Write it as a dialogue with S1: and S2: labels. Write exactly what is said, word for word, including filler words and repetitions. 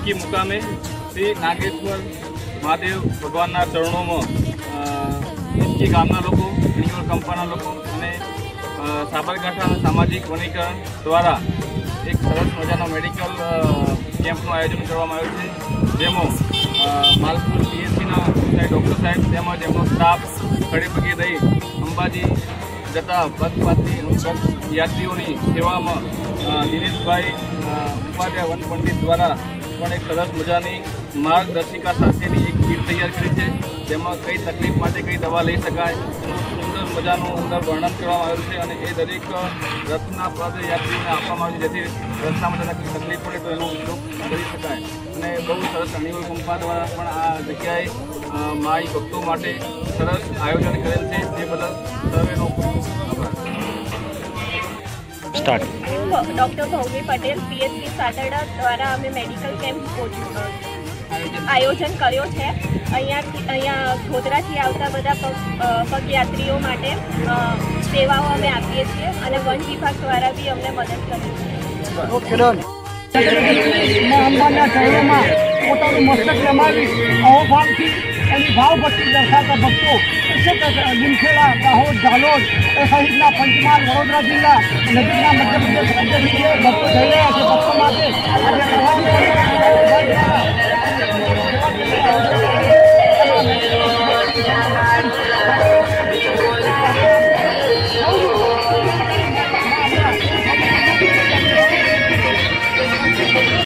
S1: નક્કી મુકામે શ્રી નાગેશ્વર મહાદેવ ભગવાનના ચરણોમાં ઇંચકી ગામના લોકો, ઘણીવાર કંપાના લોકો અને સાબરકાંઠાના સામાજિક વનીકરણ દ્વારા એક સરસ મજાનો મેડિકલ કેમ્પનું આયોજન કરવામાં આવ્યું છે, જેમાં માલપુર પીએચસીના ડૉક્ટર સાહેબ તેમજ એમનો સ્ટાફ ખડે પગે રહી અંબાજી જતા પગપાથી યાત્રીઓની સેવામાં દિનેશભાઈ ઉપાધ્યાય વન પંડિત દ્વારા પણ એક સરસ મજાની માર્ગદર્શિકા સાથેની એક કીટ તૈયાર કરી છે, જેમાં કઈ તકલીફ માટે કઈ દવા લઈ શકાય એનું સુંદર મજાનું અંદર વર્ણન કરવામાં આવ્યું છે અને એ દરેક રથના પદયાત્રીઓને આપવામાં આવ્યું છે, જેથી રસ્તામાં તેને તકલીફ પડે તો એનો ઉપયોગ કરી શકાય. અને બહુ સરસ અનિવલ કંપા દ્વારા પણ આ જગ્યાએ માઈ ભક્તો માટે સરસ આયોજન કરેલ છે, જે બદલ સર્વેનો
S2: start.
S3: Doctor Bhoumi Patel PHC સાટરડા દ્વારા અમે મેડિકલ કેમ્પ આયોજન કર્યો છે. અહીંયાથી અહીંયા ગોધરાથી આવતા બધા પગ પગયાત્રીઓ માટે સેવાઓ અમે આપીએ છીએ અને વન વિભાગ દ્વારા બી અમને મદદ કરે છે.
S4: અંબાના ચરણોમાં પોતાનું મસ્તક રમાવી અહોભાવથી એની ભાવભક્તિ દર્શાવતા ભક્તો લીમખેડા, દાહોદ, ઝાલોદ સહિતના પંચમહાલ, વડોદરા જિલ્લા નજીકના મધ્યપ્રદેશ રાજ્યથી જે ભક્તો જઈ રહ્યા છે ભક્તો માટે